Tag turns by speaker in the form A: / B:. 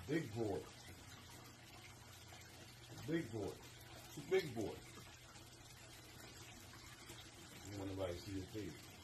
A: Big boy. Big boy. It's a big boy. You want nobody to see his face.